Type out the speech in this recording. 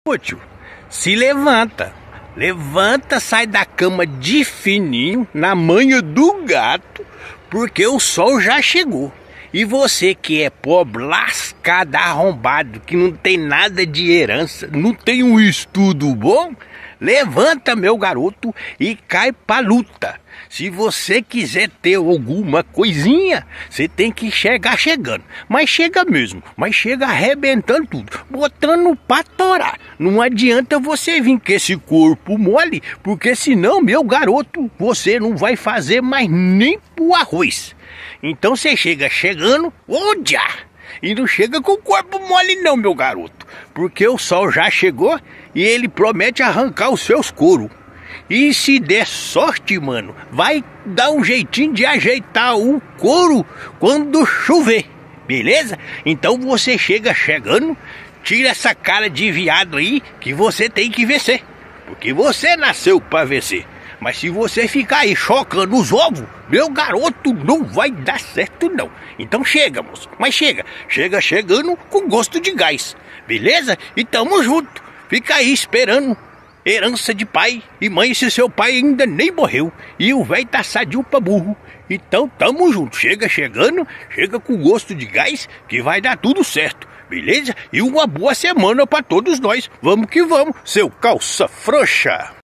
Ô tio, se levanta. Levanta, sai da cama de fininho, na manha do gato, porque o sol já chegou. E você que é pobre, lascado, arrombado, que não tem nada de herança, não tem um estudo bom, levanta, meu garoto, e cai pra luta. Se você quiser ter alguma coisinha, você tem que chegar chegando. Mas chega mesmo, mas chega arrebentando tudo, botando pra torar. Não adianta você vir com esse corpo mole, porque senão, meu garoto, você não vai fazer mais nem pro arroz. Então você chega chegando, e não chega com o corpo mole não, meu garoto. Porque o sol já chegou e ele promete arrancar os seus couros. E se der sorte, mano, vai dar um jeitinho de ajeitar o couro quando chover, beleza? Então você chega chegando, tira essa cara de viado aí que você tem que vencer. Porque você nasceu pra vencer. Mas se você ficar aí chocando os ovos, meu garoto, não vai dar certo não. Então chega, moço, mas chega chegando com gosto de gás, beleza? E tamo junto, fica aí esperando herança de pai e mãe se seu pai ainda nem morreu. E o velho tá sadio pra burro. Então tamo junto, chegando, chega com gosto de gás que vai dar tudo certo, beleza? E uma boa semana pra todos nós, vamos que vamos, seu calça frouxa.